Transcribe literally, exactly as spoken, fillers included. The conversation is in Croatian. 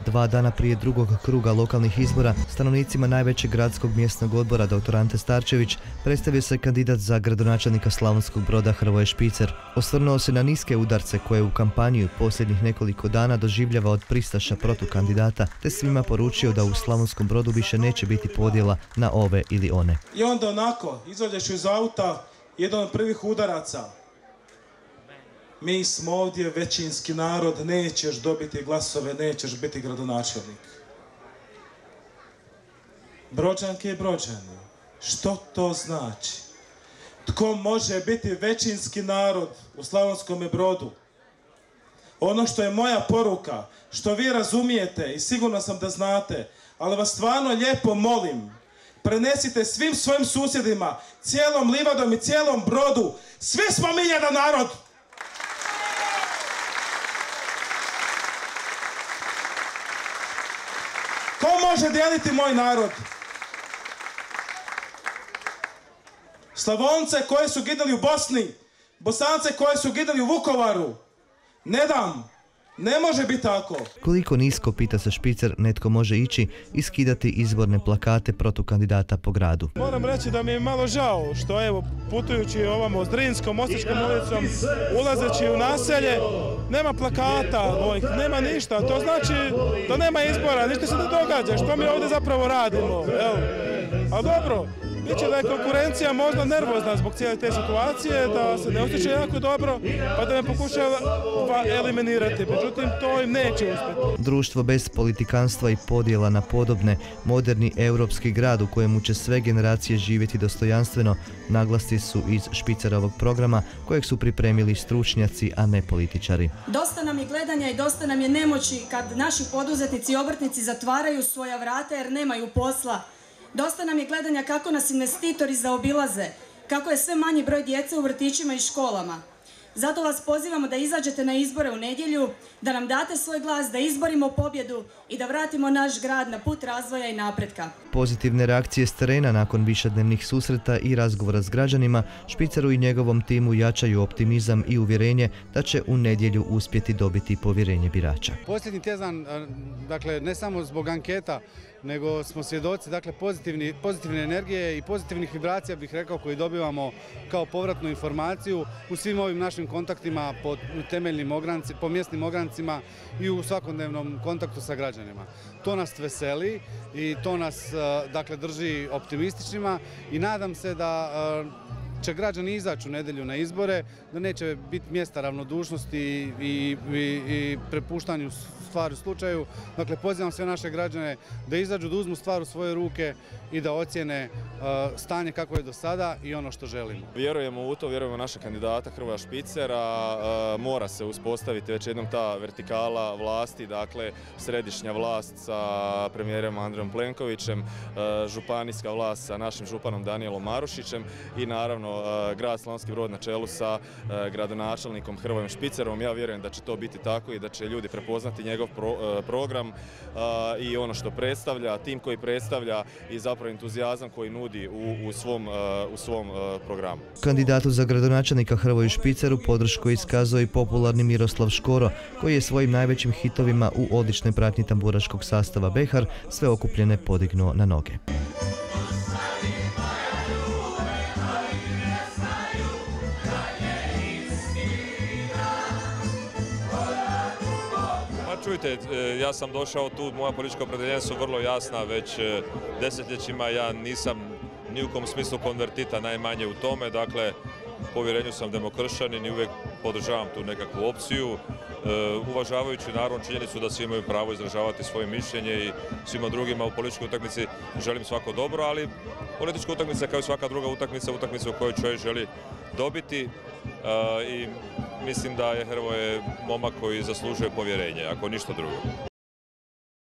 Dva dana prije drugog kruga lokalnih izbora, stanovnicima najvećeg gradskog mjesnog odbora doktor Ante Starčević predstavio se kandidat za gradonačelnika Slavonskog Broda Hrvoje Špicer. Osvrnuo se na niske udarce koje u kampanji posljednjih nekoliko dana doživljava od pristaša protukandidata, te svima poručio da u Slavonskom Brodu više neće biti podjela na ove ili one. I onda onako, izađeš iz auta, jedan od prvih udaraca. Mi smo ovdje većinski narod, nećeš dobiti glasove, nećeš biti gradonačelnik. Brođanke i Brođani, što to znači? Tko može biti većinski narod u Slavonskom Brodu? Ono što je moja poruka, što vi razumijete i sigurno sam da znate, ali vas stvarno lijepo molim, prenesite svim svojim susjedima, cijelom Livadom i cijelom Brodu, svi smo mi jedan narod! Ko može dijeliti moj narod? Slavonce koje su ginuli u Bosni, Bosance koje su ginuli u Vukovaru. Ne dam. Ne može biti tako. Koliko nisko, pita se Špicer, netko može ići i skidati izborne plakate protukandidata po gradu. Moram reći da mi je malo žao što evo putujući ovamo Zrinskom, Mostičkom ulicom, ulazeći u naselje, nema plakata, mojih, nema ništa. To znači da nema izbora, ništa se ne događa. Što mi ovdje zapravo radimo? Evo. A dobro. Biće da je konkurencija možda nervozna zbog cijele te situacije, da se ne osjeća jako dobro, pa da me pokušava eliminirati. Međutim, to im neće uspjeti. Društvo bez politikanstva i podjela na podobne, moderni europski grad u kojemu će sve generacije živjeti dostojanstveno, naglasci su iz Špicerovog programa kojeg su pripremili stručnjaci, a ne političari. Dosta nam je gledanja i dosta nam je nemoći kad naši poduzetnici i obrtnici zatvaraju svoja vrata jer nemaju posla. Dosta nam je gledanja kako nas investitori zaobilaze, kako je sve manji broj djece u vrtićima i školama. Zato vas pozivamo da izađete na izbore u nedjelju, da nam date svoj glas, da izborimo pobjedu i da vratimo naš grad na put razvoja i napretka. Pozitivne reakcije s terena nakon višednevnih susreta i razgovora s građanima, Špiceru i njegovom timu jačaju optimizam i uvjerenje da će u nedjelju uspjeti dobiti povjerenje birača. Posljednji tjedan, dakle, ne samo zbog anketa, nego smo svjedoci dakle, pozitivni, pozitivne energije i pozitivnih vibracija, bih rekao, koji dobivamo kao povratnu informaciju u svim ovim našim kontaktima po temeljnim ogranci, po mjesnim ograncima i u svakodnevnom kontaktu sa građanima. To nas veseli i to nas dakle, drži optimističnima i nadam se da će građani izaći u nedjelju na izbore, da neće biti mjesta ravnodušnosti i, i, i prepuštanju stvari u slučaju. Dakle, pozivam sve naše građane da izađu, da uzmu stvar u svoje ruke i da ocijene uh, stanje kako je do sada i ono što želimo. Vjerujemo u to, vjerujemo u naša kandidata Hrvoja Špicera. Uh, mora se uspostaviti već jednom ta vertikala vlasti, dakle središnja vlast sa premijerom Andrejom Plenkovićem, uh, županijska vlast sa našim županom Danijelom Marušićem i naravno uh, grad Slavonski Brod na čelu sa uh, gradonačelnikom Hrvojem Špicerom. Ja vjerujem da će to biti tako i da će ljudi prepoznati njegov Pro, uh, program uh, i ono što predstavlja, tim koji predstavlja i zapravo entuzijazam koji nudi u, u svom, uh, u svom uh, programu. Kandidatu za gradonačelnika Hrvoju Špiceru podršku iskazao i popularni Miroslav Škoro, koji je svojim najvećim hitovima u odličnoj pratnji tamburaškog sastava Behar sve okupljene podignuo na noge. Čujte, ja sam došao tu, moja politička opredjeljenja su vrlo jasna, već desetljećima ja nisam ni u kom smislu konvertita, najmanje u tome, dakle, povjerenju sam demokršćanin i uvijek podržavam tu nekakvu opciju, uvažavajući naravno činjenicu da svi imaju pravo izražavati svoje mišljenje i svima drugima u političkoj utakmici želim svako dobro, ali politička utakmica kao i svaka druga utakmica, utakmica u kojoj čovjek želi dobiti i mislim da je Hrvoje momak koji zaslužuje povjerenje, ako ništa drugo.